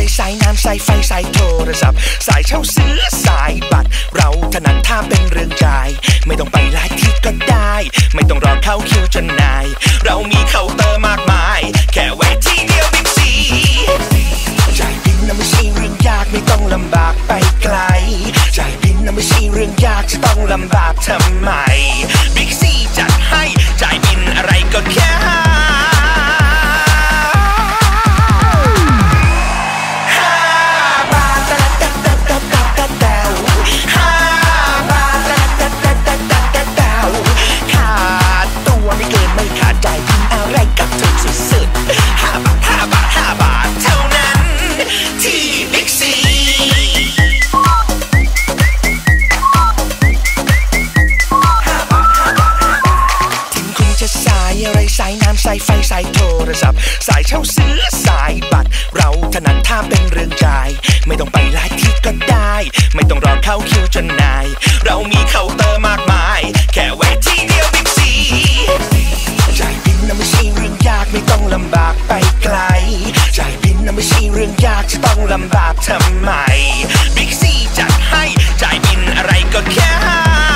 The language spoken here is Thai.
สายน้ำสายไฟสายโทรศัพท์สายเช่าซื้อสายบัตรเราถนัดถ้าเป็นเรื่องจ่ายไม่ต้องไปหลายที่ก็ได้ไม่ต้องรอเข้าคิวจนนายเรามีเคาน์เตอร์มากมายแค่แวะที่เดียวบิ๊กซีจ่ายบินน่ะไม่ใช่เรื่องยากไม่ต้องลำบากไปไกลจ่ายบินน่ะไม่ใช่เรื่องยากจะต้องลำบากทำไมบิ๊กซีจัดให้จ่ายบินอะไรก็แค่สายน้ำสายไฟสายโทรศัพท์สายเช่าซื้อสายบัตรเราถนัดถ้าเป็นเรื่องจ่ายไม่ต้องไปหลายที่ก็ได้ไม่ต้องรอเข้าคิวจนนายเรามีเคาน์เตอร์มากมายแค่แวะที่เดียวบิ๊กซีจ่ายบินน่ะไม่ใช่เรื่องยากไม่ต้องลำบากไปไกลจ่ายบินน่ะไม่ใช่เรื่องยากจะต้องลำบากทำไมบิ๊กซีจัดให้จ่ายบินอะไรก็แค่